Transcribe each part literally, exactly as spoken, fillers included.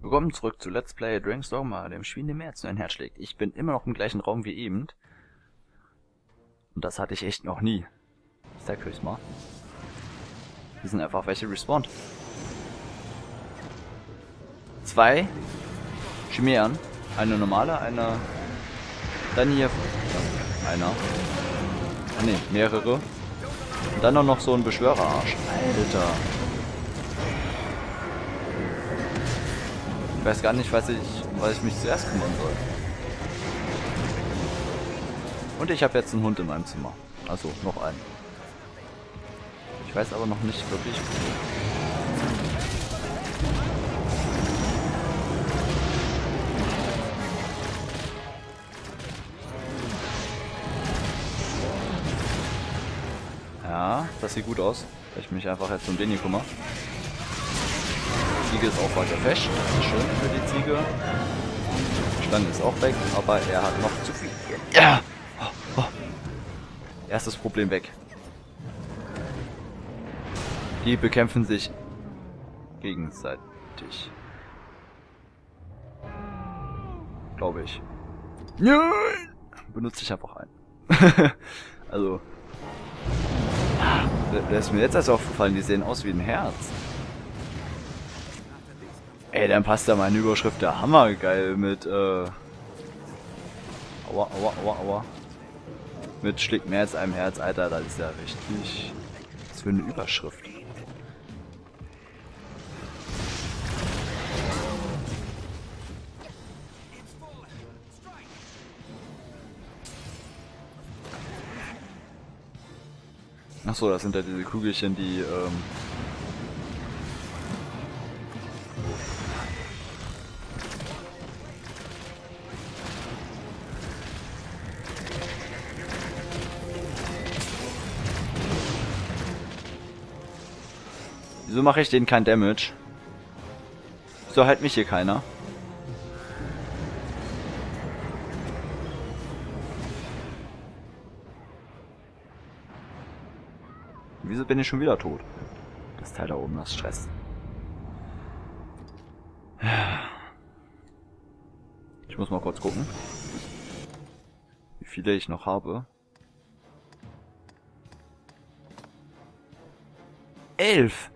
Willkommen zurück zu Let's Play Dragon's Dogma, dem Spiel, dem mir jetzt nur ein Herz schlägt. Ich bin immer noch im gleichen Raum wie eben. Und das hatte ich echt noch nie. Ich zeig euch mal. Hier sind einfach welche respawned. Zwei Chimären. Eine normale, eine... Dann hier... Einer. Ah ne, mehrere. Und dann auch noch so ein Beschwörerarsch. Alter. Ich weiß gar nicht, was ich, was ich mich zuerst kümmern soll. Und ich habe jetzt einen Hund in meinem Zimmer. Also noch einen. Ich weiß aber noch nicht wirklich. Ja, das sieht gut aus. Weil ich mich einfach jetzt um den hier kümmere. Die Ziege ist auch weiter fest. Das ist schön für die Ziege. Die Schlange ist auch weg, aber er hat noch zu viel. Ja! Oh, oh. Erstes Problem weg. Die bekämpfen sich gegenseitig. Glaube ich. Nein! Benutze ich einfach ein. Also. Das ist mir jetzt erst aufgefallen, die sehen aus wie ein Herz. Ey, dann passt da meine Überschrift der Hammer geil mit, äh... Aua, aua, aua, aua. Mit schlägt mehr als einem Herz, Alter, das ist ja richtig... Was für eine Überschrift. Achso, das sind ja diese Kugelchen, die, ähm... Wieso mache ich denen kein Damage? Wieso hält mich hier keiner? Wieso bin ich schon wieder tot? Das Teil da oben, das stresst. Ich muss mal kurz gucken, wie viele ich noch habe. Elf!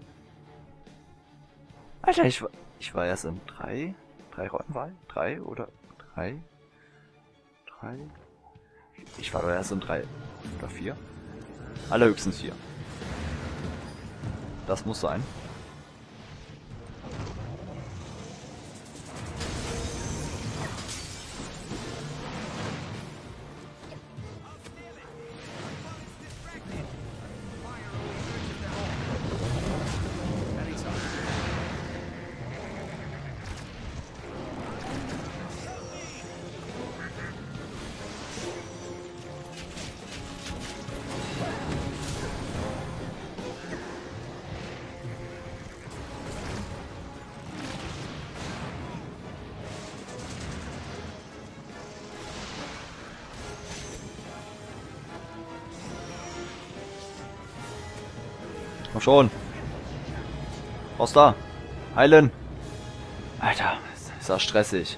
Alter, ich war, ich war erst in drei, drei Räumen, war ich? Drei oder drei? Drei? Ich war doch erst in drei oder vier? Allerhöchstens vier. Das muss sein. Komm schon. Raus da. Heilen. Alter, ist das stressig.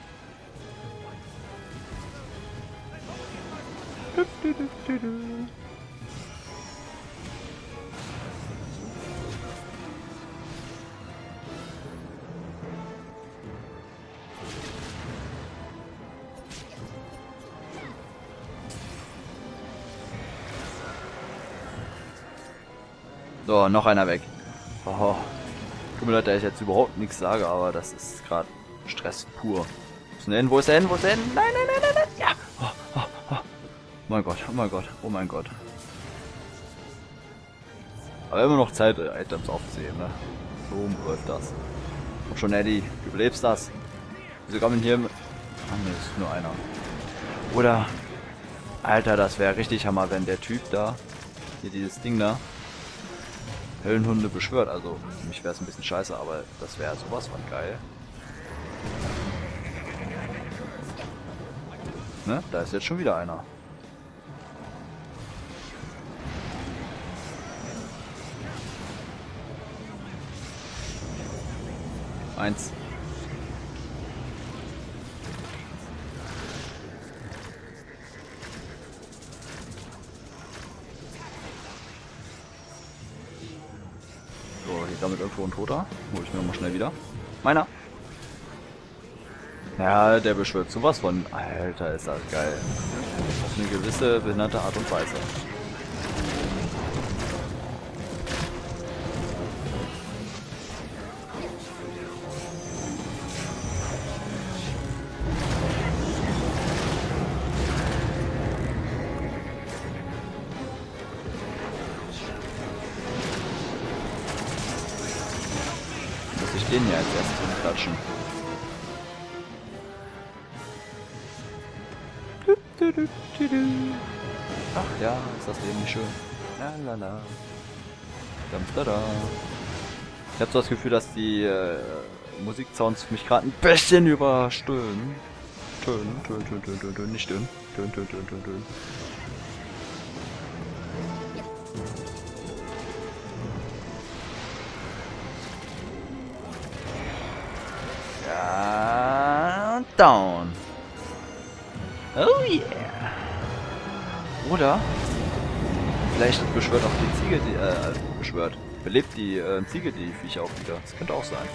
So, noch einer weg. Oh. Tut mir leid, dass ich jetzt überhaupt nichts sage, aber das ist gerade Stress pur. Wo ist denn hin? Wo ist er hin? Wo ist er hin? Nein, nein, nein, nein, nein. Ja. Oh, oh, oh. Oh mein Gott, oh mein Gott, oh mein Gott. Aber immer noch Zeit, Items aufzusehen, ne? So läuft das. Komm schon, Eddie, du überlebst das. Wieso kommen hier mit... Ah, ne, ist nur einer. Oder... Alter, das wäre richtig Hammer, wenn der Typ da... Hier dieses Ding da... Höllenhunde beschwört, also für mich wäre es ein bisschen scheiße, aber das wäre sowas von geil. Ne? Da ist jetzt schon wieder einer. Eins. toter. Hol ich mir mal schnell wieder. Meiner. Ja, der beschwört sowas von. Alter, ist das geil. Auf eine gewisse behinderte Art und Weise. Muss ich den hier als erstes umklatschen. Ach ja, ist das Leben nicht schön. Lalala. Da. Ich habe so das Gefühl, dass die äh, Musiksounds mich gerade ein bisschen überstöhnen. Tönen, tönen, tönen, tönen, tönen, tönen, nicht stöhnen. Tönen, tönen, tönen, tönen, tönen. Ja, down. Oh yeah. Oder vielleicht beschwört auch die Ziege, die, äh, beschwört, belebt die äh, Ziege die Viecher auch wieder. Das könnte auch sein.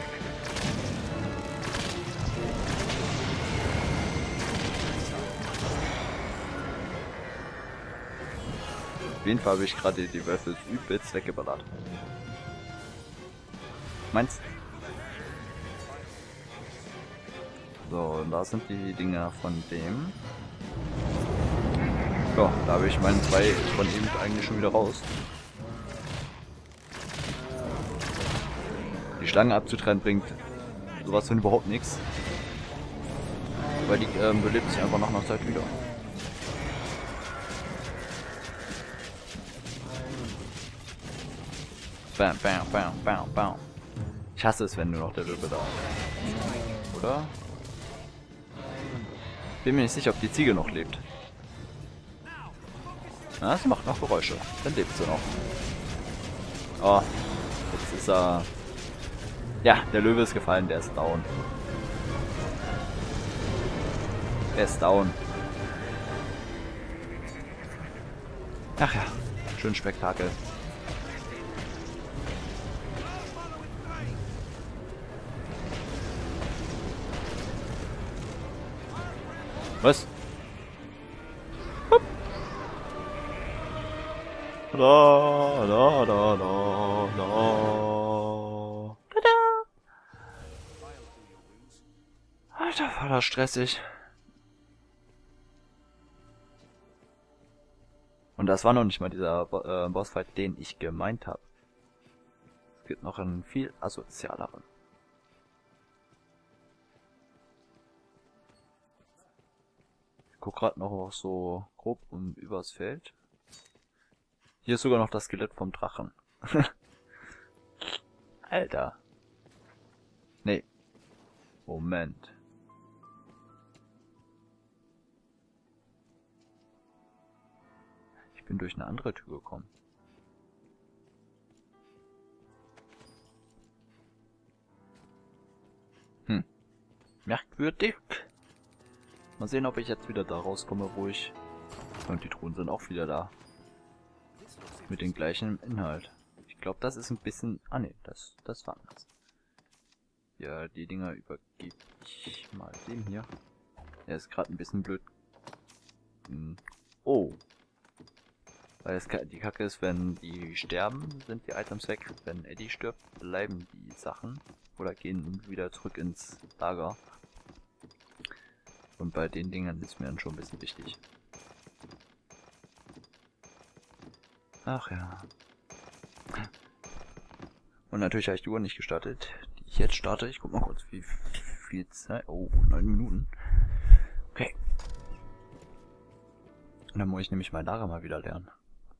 Auf jeden Fall habe ich gerade die Wölfe übelst weggeballert. Meinst? So, und da sind die Dinger von dem. Ja, da habe ich meinen zwei von eben eigentlich schon wieder raus. Die Schlange abzutrennen bringt sowas von überhaupt nichts. Weil die ähm, belebt sich einfach nach einer Zeit wieder. Bam, bam, bam, bam, bam. Ich hasse es, wenn nur noch der Löwe da ist. Oder? Bin mir nicht sicher, ob die Ziege noch lebt. Na, sie macht noch Geräusche. Dann lebt sie noch. Oh, jetzt ist er... Ja, der Löwe ist gefallen, der ist down. Er ist down. Ach ja, schön Spektakel. Was? Hup. Da, da, da, da, da. Tada. Alter, war das stressig. Und das war noch nicht mal dieser Bo äh, Bossfight, den ich gemeint habe. Es gibt noch einen viel asozialeren. Ich guck gerade noch so grob um übers Feld. Hier ist sogar noch das Skelett vom Drachen. Alter. Nee. Moment. Ich bin durch eine andere Tür gekommen. Hm. Merkwürdig. Mal sehen, ob ich jetzt wieder da rauskomme, wo ich... Und die Truhen sind auch wieder da. Mit dem gleichen Inhalt. Ich glaube, das ist ein bisschen... Ah ne, das, das war anders. Ja, die Dinger übergebe ich mal dem hier. Er ist gerade ein bisschen blöd. Hm. Oh. Weil es die Kacke ist, wenn die sterben, sind die Items weg. Wenn Eddie stirbt, bleiben die Sachen. Oder gehen wieder zurück ins Lager. Und bei den Dingern ist mir dann schon ein bisschen wichtig. Ach ja. Und natürlich habe ich die Uhr nicht gestartet, die ich jetzt starte. Ich guck mal kurz, wie viel Zeit... Oh, neun Minuten. Okay. Und dann muss ich nämlich mein Lager mal wieder lernen.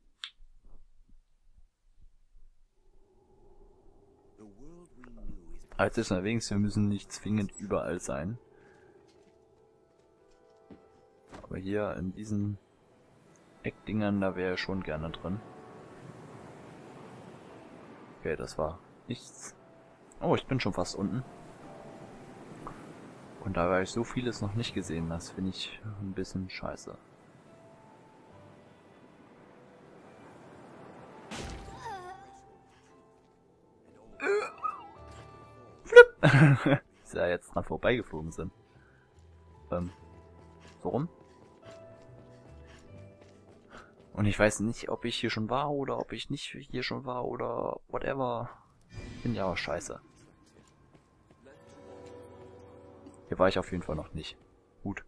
Als ist allerdings, wir müssen nicht zwingend überall sein. Aber hier in diesen Eckdingern, da wäre schon gerne drin. Okay, das war nichts. Oh, ich bin schon fast unten. Und da habe ich so vieles noch nicht gesehen. Das finde ich ein bisschen scheiße. Die ja jetzt dran vorbeigeflogen sind. Ähm, so rum. Und ich weiß nicht, ob ich hier schon war oder ob ich nicht hier schon war oder whatever. Bin ja auch scheiße. Hier war ich auf jeden Fall noch nicht. Gut.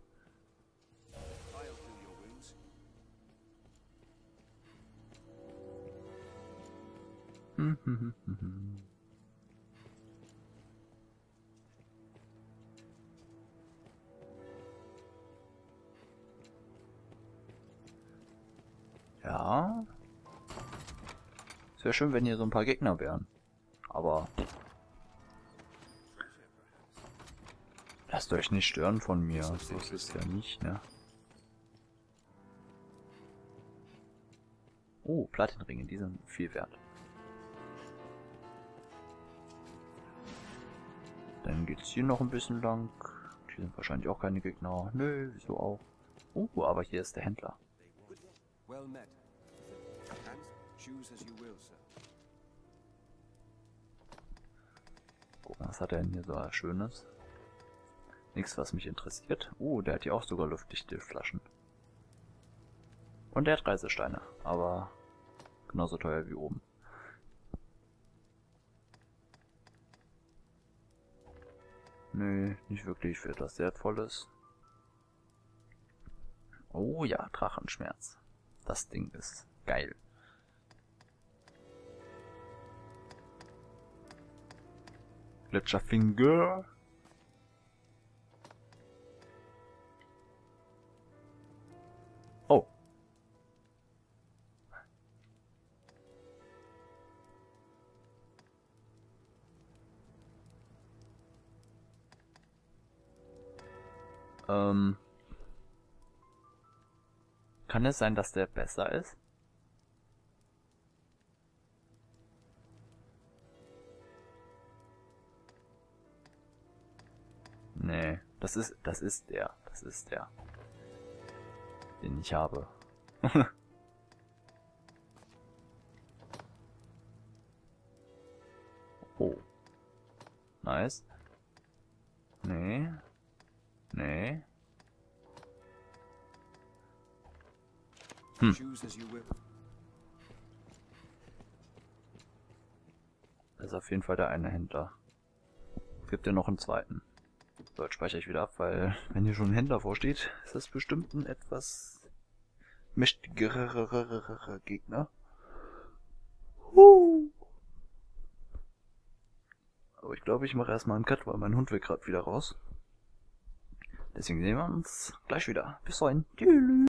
Hm, hm, hm, hm, hm. Ja. Es wäre schön, wenn hier so ein paar Gegner wären. Aber lasst euch nicht stören von mir. So ist es ja nicht, ne? Oh, Platinringe, die sind viel wert. Dann geht's hier noch ein bisschen lang. Hier sind wahrscheinlich auch keine Gegner. Nö, wieso auch? Oh, aber hier ist der Händler. Gucken, was hat er denn hier so Schönes? Nichts, was mich interessiert. Oh, der hat hier auch sogar luftdichte Flaschen. Und der hat Reisesteine, aber genauso teuer wie oben. Nö, nicht wirklich für etwas Wertvolles. Oh ja, Drachenschmerz. Das Ding ist geil. Gletscherfinger. Oh. Ähm. Kann es sein, dass der besser ist? Nee, das ist, das ist der, das ist der, den ich habe. Oh. Nice. Nee. Nee. Hm. Das ist auf jeden Fall der eine Händler. Gibt ja noch einen zweiten. So, jetzt speichere ich wieder ab, weil wenn hier schon ein Händler vorsteht, ist das bestimmt ein etwas mächtigerer Gegner. Huh. Aber ich glaube, ich mache erstmal einen Cut, weil mein Hund will gerade wieder raus. Deswegen sehen wir uns gleich wieder. Bis dahin. Tschüss.